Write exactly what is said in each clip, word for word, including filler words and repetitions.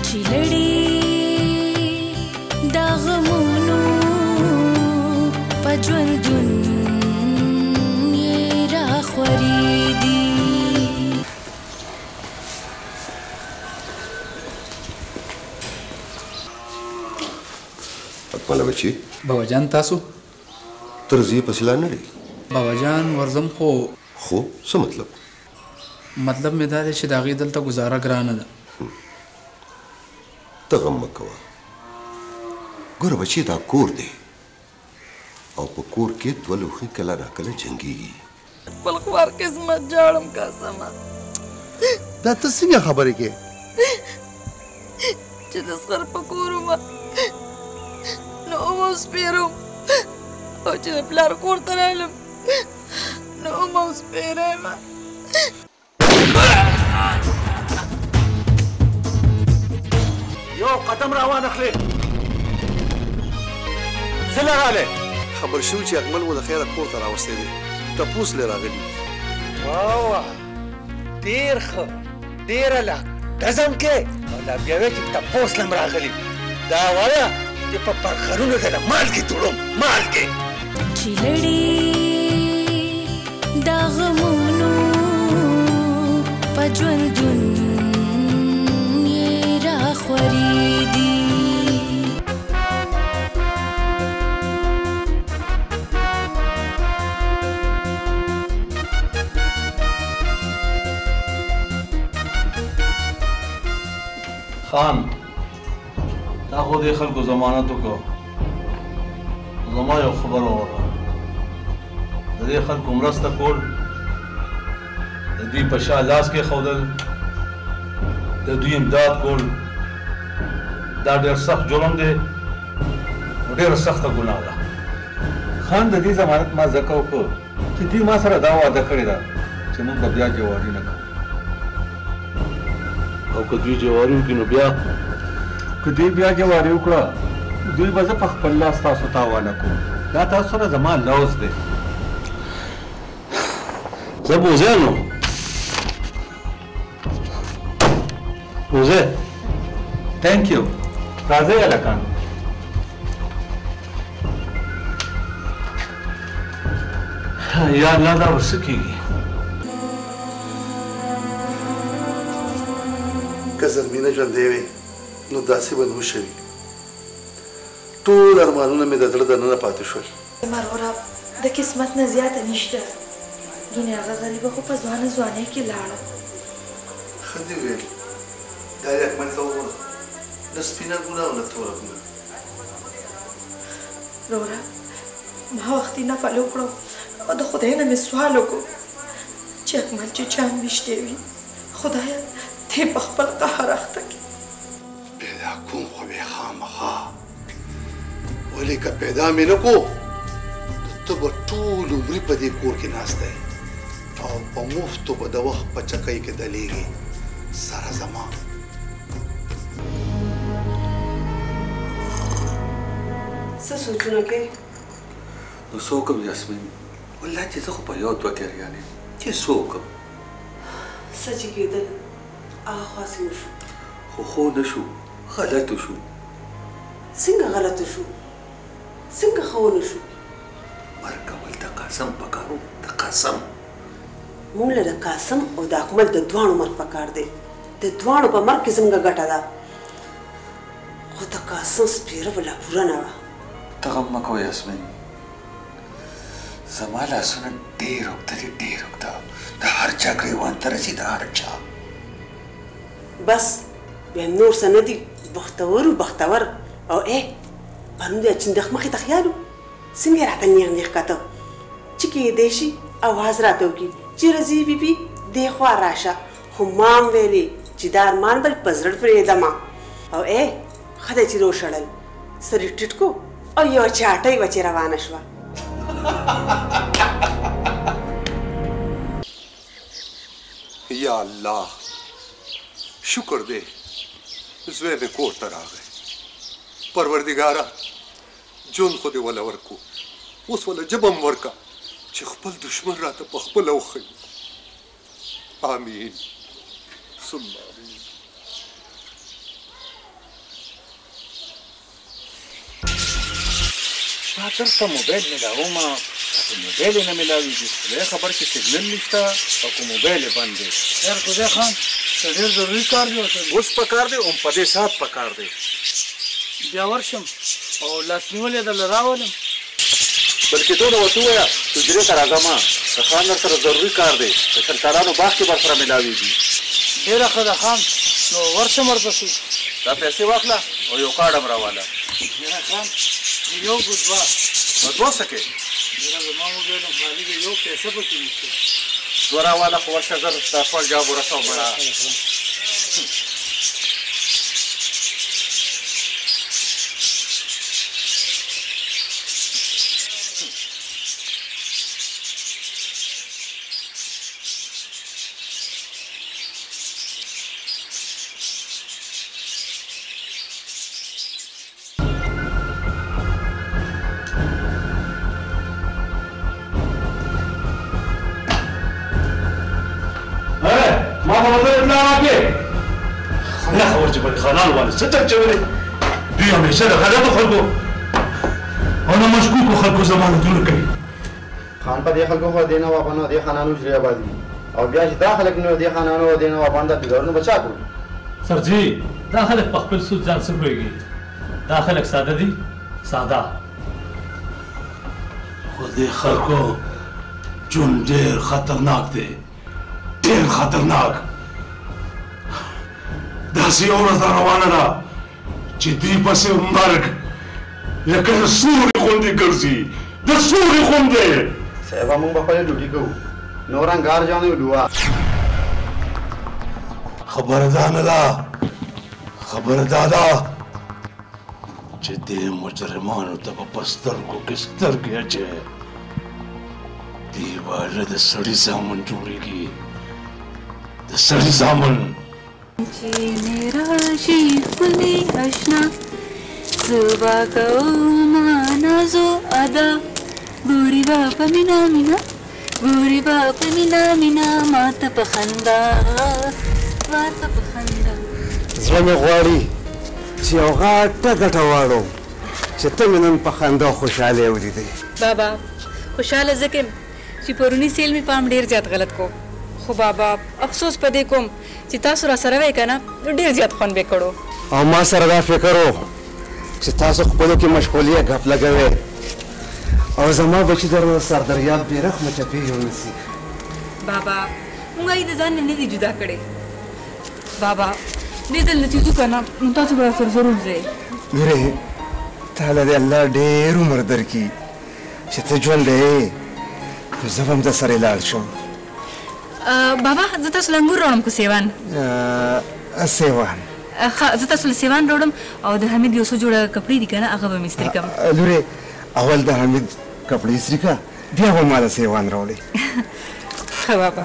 چې لړې دا غمونو په ژوندون یې راخورې دي. اکمله بچي بابا جان تاسو تر زی پسې لا نه دی؟ بابا جان ورځم خو خو څه مطلب؟ مطلب مې دا دی چې د هغې دلته ګزاره ګرانه ده. ته غم مه کوه. ګوره بچي دا کور دی او په کور کې دوه لوښي کله ناکله جنګېږي. خپل خوار قسمت جاړم قسمه. دا ته څنګه خبرې کې چې د سخر په کور ومه نو اومه وسپېرم او چې د پلار کور ته رالم نو اومه وسپېره یم. یو قدم راوان اخلي. څه لراله؟ خبر شو چې اکمل مو د خیره کور ته راوستی دی. تپوس لري راغلی. واه واه ډېر ښه ډېره لا نظم کې او لا بیا وایي چې تپوس لم راغلی. دا وایه چې په پرخرونو د مالګې توړم مالګې. چې لړې دا غمونو په ژوندون یې راخورې دي. خان دا خو دې خلکو ضمانت وکړو. زما یو خبر واوره. د دې خلکو مرسته کول د دوی په شا لاس کې ښودل د دوی امداد کول دا ډېر سخت جرم دی او ډېره سخته ګناه ده. خان د دې ضمانت ما ځکه وکړو چې دوی ما سره دا وعده کړې ده چې موږ به بیا جواري نه کوو. او که دوی جواري وکړي نو بیا که دوی بیا جواري وکړه دوی به زه په خپل لاس تاسو ته حواله کوم. دا تاسو سره زما لوز دی. زه بوزه نو بوزه. تھینک یو. راځئ هلکان. یا الله دا به څه کېږي؟ که زرمینه ژوندی وي نو داسې به نه وشوي. ټول ارمانونه مې د زړه دننه پاتې شول. مرغوره د قسمت نه زیاته نشته. ګینې هغه غریبه خو په ځوانه ځوانۍ کې لاړه. ښه دې ویل. دا یې اکمل ته وګوره. نه سپینه ګناه او نه توره ګناه. وروره ما وختي نفل وکړو او د خدای نه مې سوال وکړو چې اکمل چې چاند ویشتی وي خدایه ته په خپل قهر اخته کړې. پیدا کوم خو به خامخا ولې که پیدا مې نه کو ته به ټول عمرې په دې کور کې ناست دی او په مفتو به د وخت په چکۍ کې دلیږي سره زما. څه سوچونه کوې؟ نو څه وکړم یاسمین؟ والله چې زه خو په یو دوه تېریان یم چې څه وکړم؟ څه چې کېدل هغه خاصې وشو. خو خو نه شو، غلطو شو. څنګه غلطو شو؟ څنګه ښه ونه شو؟ مرګ کول د قاسم پکارو د قاسم. موږ له د قاسم او د اکمل د دواړو مرګ پکار دی. د دواړو په مرګ کې زموږ ګټه ده. خو د قاسم سپېره به لا پوره نه وه. ته غم مه کوه یاسمین. زما لاسونه ډېر اوږده دي ډېر اوږده. د هر چا ګریوان ته رسي د هر چا. بس بیا نور څه نه دي. بختور و بختور. او ای پرون د چندخ مخې ته خیال و څنګه یې راته نیغ نیغ کته چې کېدی شي اواز راته وکړي چې رضي بیبي دې خوا راشه. خو ما هم ویلې چې دا ارمان به په زړه پرېږدمه. او ای ښه دی چې روشړل سر یې ټیټ کو او یوه چاټۍ وه چې روانه شوه. یا الله شکر دی زوی مې کور ته راغی. پروردګاره جون خو دې وله ورکو اوس وله ژبه م ورکه چې خپل دشمن راته په خپله وښیي. آمین ثم آمین. ما درته موبایل ملاوم که موبایل یې نه ملاوېږي خدای خبر چې سګنل نشته او که موبایل یې بند دی. یار خدای خان څه ډېر ضروري کار دی اوس په کار دی هم په دې ساعت په کار دی. بیا ورشم او لاس نیول یې درله راولم. بلکې دونه ورته ووایه حجرې ته راځه ما د خان در سره ضروري کار دی د شلتارانو باغ کې ورسره ملاوېږي. ډېره ښه ده خان نو ورشم ورپسې. دا پیسې واخله او یو کارډ هم راواله. یاره خان یو ګو دوه نو دوه څه کې یاره زما موبایل هم خالي دی یو پیسه پکې نشته. دوه راواله خو ورشه زر دا سوال جواب ورسوه مړه. نه خبر چې په خانانو باندې څه ټک چوي دوی همیشه د غلطو خلکو او نه مشکوکو خلکو ضمانتونه کوي. خان په دې خلکو خو دې نه واپنو دې خانانو جری آبادي او بیا چې دا خلک نو دې خانانو دې نه واپنده بګورنو بچا کړو. سرجي دا خلک په خپل سود ځان څه کوي. دا خلک ساده دي ساده. خو دې خلکو ژوند ډېر خطرناک دی ډېر خطرناک. داسې یو ورځ روانه ده چې دوی پسې مرګ لکه د سوري غوندې ګرځي د سوري غوندې. صاحبه موږ به خپله ډوډۍ کوو نور انګار جانو ډوه. خبره دا نه ده خبره دا ده چې دې مجرمانو ته به په سترګو کې سترګې اچوې. دوی به د سړي زامن جوړېږي د سړي زامن. چې میرا شي خپلې اشنا زبا کوما نازو ادا ګوري با په مینا مینا ګوري با په مینا مینا ماته په خندا ماته په خندا. زړه مې غواړي چې یو غاټه ګټه واړو چې ته مې نن په خندا خوشحاله ولیدې. بابا خوشحاله ځکه چې پرونی سیل مې پام ډېر زیات غلط کو. خو بابا افسوس پدې کوم چې تاسو را سره وای کنه ډېر زیات خوند به کړو. او ما سره دا فکر و چې تاسو خپلو کې مشغولیه غپ لګوي او زما بچی در سر دریاب بیرخ مچپی ونسی. بابا موږ یې د ځان نه دي جدا کړي. بابا دې دل نتیجو کنه نو تاسو به سره ضرور ځئ. میره تعالی دې الله ډېر عمر درکړي چې ته ژوندی یې زه به هم در سره لاړ شم. بابا زه تاسو له انګور راوړم که سیوان. سیوان ښه زه تاسو له سیوان راوړم او د حمید یو څو جوړه کپړې دي که نه هغه به مې استري کړم. لورې اول د حمید کپړې استري کړه بیا به ما له سیوان راوړې. ښه بابا.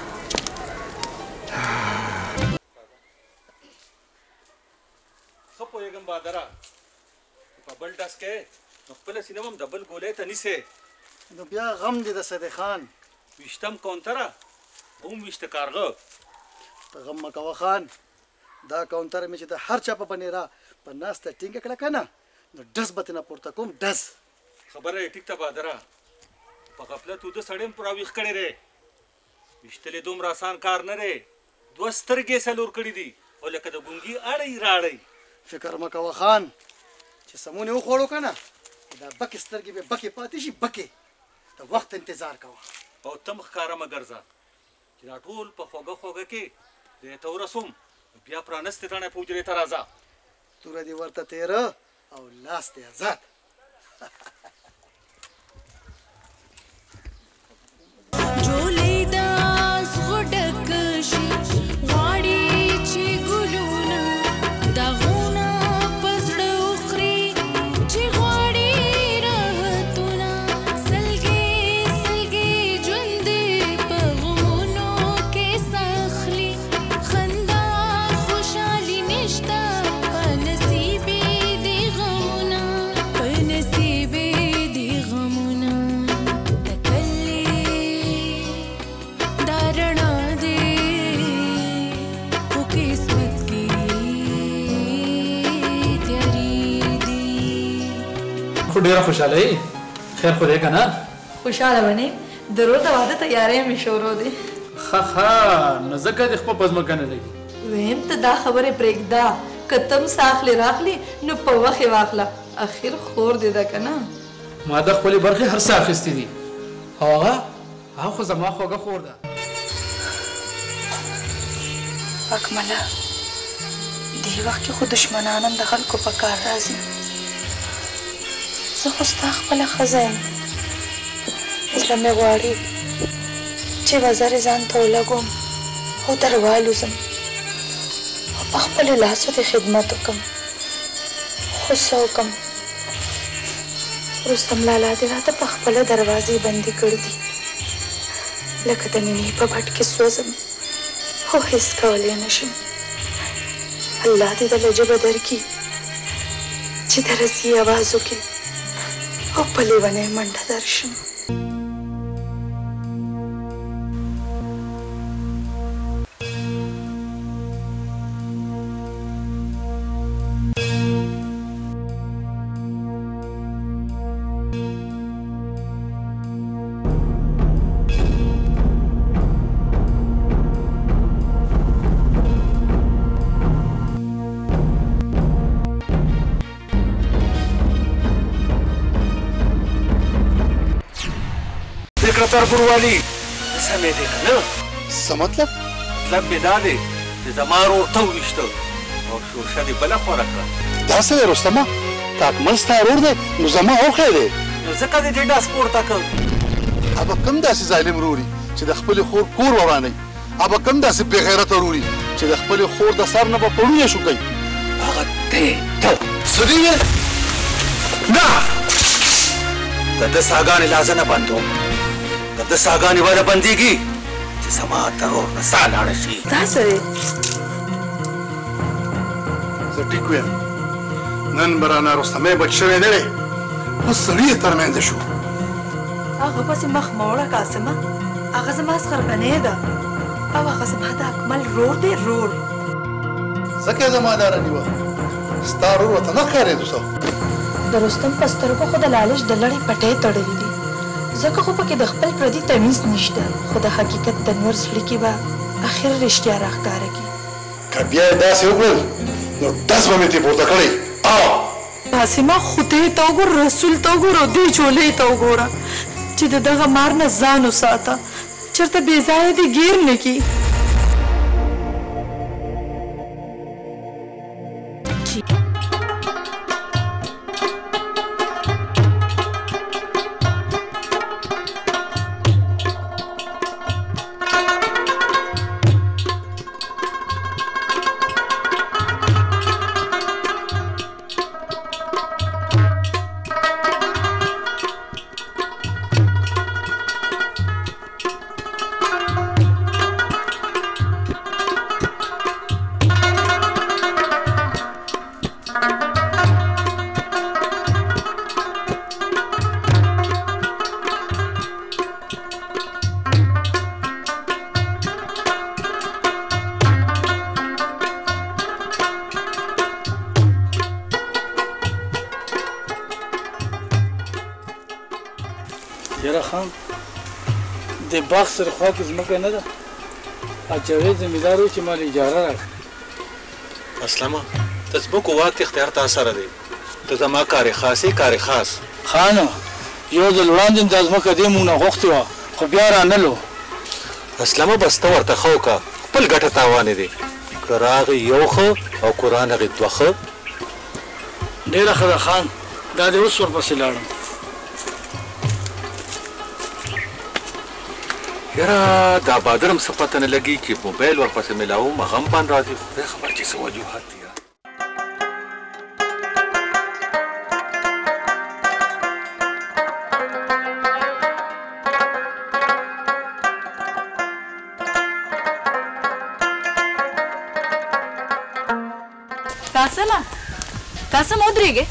ښه پوهېږم بادره په بل ډس کې نو خپله سینه هم د بل ګولۍ ته نیسې. نو بیا غم دې د صدې خان ویشتم کونتره هم ویشته کارغه. ته غم مه کوه خان دا کاونټر مې چې د هر چا په بنیرا په ناسته ټینګه کړه که نه نو ډز به ترېنه پورته کوم ډز. خبره یې ټیک ته بادره په غفلت وده سړی هم راویښ کړی دی. ویشتل یې دومره اسان کار نه دی. دوه سترګې څلور کړي دي او لکه د ګونګي اړی راړی. فکر مه کوه خان چې سمون یې وخوړو که نه دا بکې سترګې به بکې پاتې شي بکې. د وخت انتظار کوه او تم ښکاره مه ګرځه چې دا ټول په خوږه خوږه کې دې ته ورسوم بیا پرانستې تڼۍ په حجرې ته راځه. توره دې ورته تېره او لاس دې آزاد. جولې د زغو ډک شي غواړي چې ګلونه داغونه په زړه وخوري چې غواړي راحتونه سلګۍ سلګۍ ژوند په غمونو کې ساخلي خندا خوشحالي نشته په نصیب دې غمونه په نصیب خو ډېره خوشحاله یې خیر خو دی که نه خوشحاله ونې د رور د واده تیاری مې شروع دی ښه ښه نو ځکه دې خپل په ځمکه نه لګي ویم ته دا خبرې پرېږده که ته هم ساخلې راخلې نو په وخت یې واخله اخر خور دې ده که نه ما د خپلې برخې هر څه اخیستي دي او هغه هغه خو زما خوږه خور ده اکمله دې وخت کې خو دشمنان هم د خلکو په کار راځي زه خو ستا خپله ښځه یم زړه مې غواړي چې وزرې ځان ته ولګوم او در والوزم او په خپلو لاسو دې خدمت وکړم خو څه وکړم رستم لالا دې راته په خپله دروازې بندې کړي دي لکه د مینې په بټ کې سوځم خو هیڅ کولی نه شم الله دې دله ژبه درکړي چې د رسي اواز وکړي او په لیونۍ منډه درشم تربوروالی سمې دی که نه څه مطلب مطلب مې دا دی چې زما ورور ته وویشته او شورشه دې بله خوره کړه دا څه دی رستمه که اکمل ستا ورور دی نو زما اوښی دی نو ځکه دې دې ډاس پورته کړ ابه کوم داسې ظالم وروري چې د خپلې خور کور ورانوي ابه کوم داسې بېغیرته وروري چې د خپلې خور د سر نه به پړونه شو کوي هغه دی ته څه دي نه د ده ساګانې لازه نه بندوم د ده ساګانې به نه بندېږي چې زما تر ور نه ساه لاړه شي دا څه دی زه ټیک ویم نن به رانه رستمی بچ شوی نه دی خو سړي یې ترمنځ شو هغه پسې مخ مه وړه قاسمه هغه زما سخربنۍ ده او هغه زما د اکمل رور دی رور ځکه یې زما لاره نیوه ستا رور ورته نه ښکارېدو څه د رستم په سترګو خو د لالچ د لړۍ پټۍ تړلي دي ځکه خو پکې د خپل پردي تمیز نشته خو د حقیقت د نور زړه کې به اخر رښتیا راښکاره کړي که بیا یې داسې وکړل نو ډز به مې ترې پورته کړی او قاسمه خدای ته وګوره رسول ته وګوره او دې چولۍ ته وګوره چې د دغه مار نه ځان وساته چېرته بې ځایه دې ګیر نه کړي یاره خان د باغ سره خوا کې ځمکه نه ده جاوید زمیندار و چې مال اجاره راکړه اسلامه د ځمکو واک اختیار تا سره دی ته زما کارې خاصې کارې خاص خانه یو ځل وړاندې دا ځمکه دې مونږ نه غوښتې وه خو بیا رانلو اسلامه بس ته ورته ښه وکړه خپل ګټه تاوانې دی که راغی یو ښه او که رانغې دوه ښه ډېره ښه ده خان دا دې اوس ورپسې لاړم یاره دا بادرم څه پته نه لګي چې موبایل ورپسې میلاوم هغه هم باندې راځي خدای خبر چې څه وجوهات دي قاسمه قاسم ودرېږې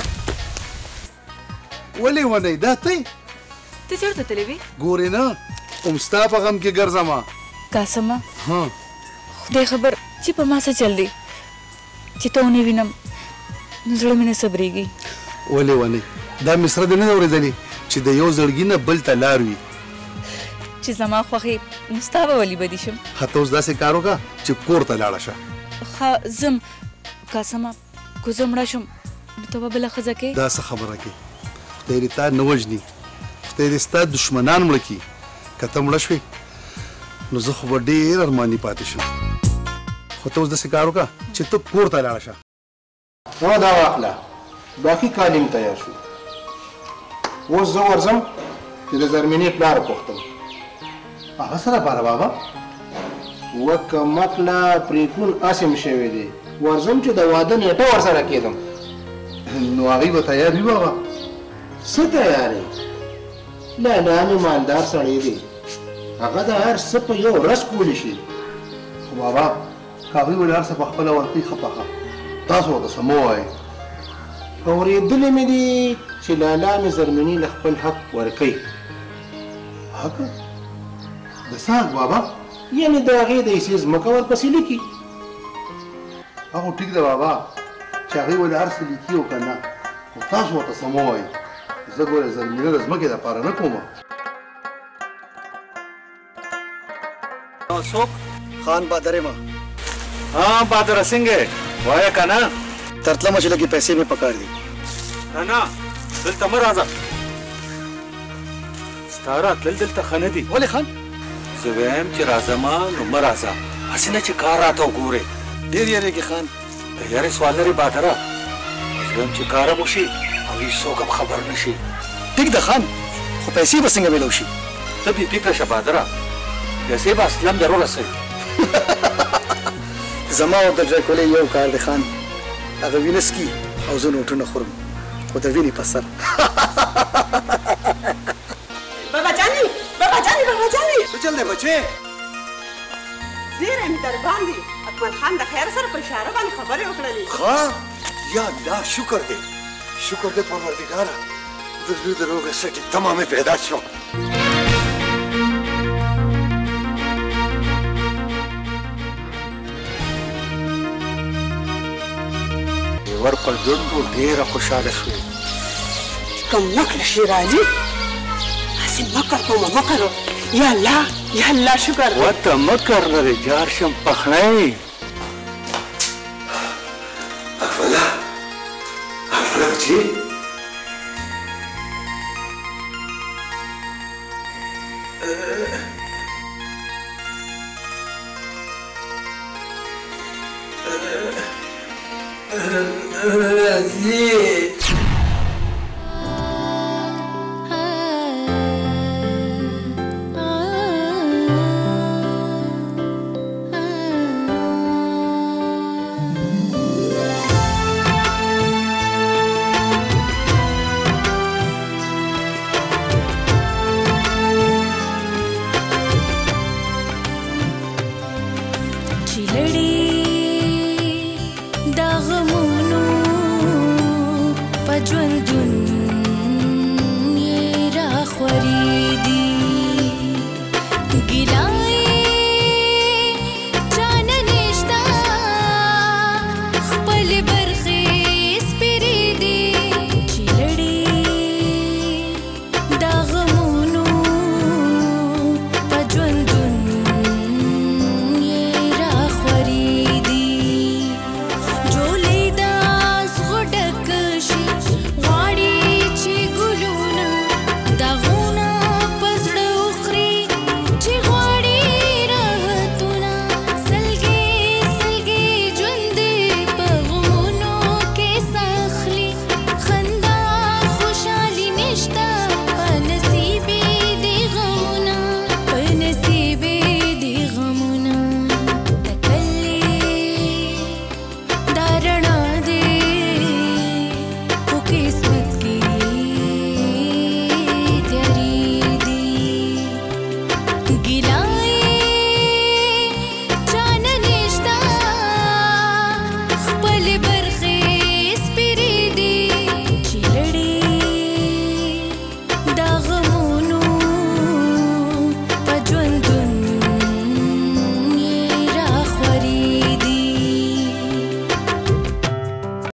ولې ونی دا ته ته چېرته تللی وې ګورې نه اوم ستا په غم کې ګرځمه قاسمه خدای خبر چې په ما څه چل دی چې ته ونه وینم نو زړه مې نه صبرېږي ولې ونی دا مصره دې نه ده اورېدلې چې د یو زړګي نه بل ته لار وي چې زما خوښې نو ستا به ولې بدي شم ښه ته اوس داسې کار وکړه چې کور ته لاړه شه ښه ځم قاسمه که زه مړه شم نو ته به بله ښځه کې دا څه خبره کې خدای دې تا نه وژني خدای دې ستا دشمنان مړه کړي که ته مړه شوې نو زه خو به ډېر ارماني پاتې شم خو ته اوس داسې کار وکړه چې ته کور ته لاړه شه نو دا واخله باقي کالیم تیار شو اوس زه ورځم چې د زرمینې پلار پوښتم هغه څه لپاره بابا وکمکله پرېکون اسم شوی دی ورځم چې د واده نیټه ورسره کېدم نو هغوی به تیار وي بابا څه تیار یې لالا مې مالدار سړی دی هغه د هر څه په یو ورځ کولی شي خو بابا که هغوی ولې هر څه په خپله ورکوي ښه پخه تاسو ورته څه مه وایئ اورېدلې مې دي چې لالا مې زرمینې له خپل حق ورکوي حق د څه حق بابا یعنې د هغې د حصې ځمکه ورپسې لیکي هغه ټیک ده بابا چې هغوی ولې هر څه لیکي او که نه خو تاسو ورته څه مه وایئ زه ګوره زرمینه د ځمکې دپاره نه کومه څوک خان بادر ما ها بادر څنګه وایه که نه ترتلمه چې لږې پیسې مې پکار دي نه نه دلته مه راځه ستا راتلل دلته ښه نه دي ولې خان زه وایم چې راځمه نو مه راځه هسې نه چې کار راته وګورې ډېر یېرېږې خان د یارې سوال لري بادره زه وایم چې کار هم وشي او هېڅ څوک هم خبر نه شي ټیک ده خان خو پیسې به څنګه میلاو شي ته بې فکره شه بادره پیسې به اصلا در ورسوي زما او د ډرکولې یو کار دی خان هغه وینه څکي او زه نوټونه خورم خو د وینې په سر بابا جاني بابا جاني بابا جاني څه چل دی بچې زیری مې در باندې اکمل خان د خیر سره په اشاره باندې خبرې وکړلې ښه یا الله شکر دی شکر دی پروردګاره د زړه د روغې سټې تمامې پیدا شوه ور پر ژوندو ډېره خوشحاله شوې کم نکړه شیرالي هسې مکر کومه مکر یا الله یا الله شکر ورته مکر لرې جار شم پخلی افله افله بچې راځي ژوند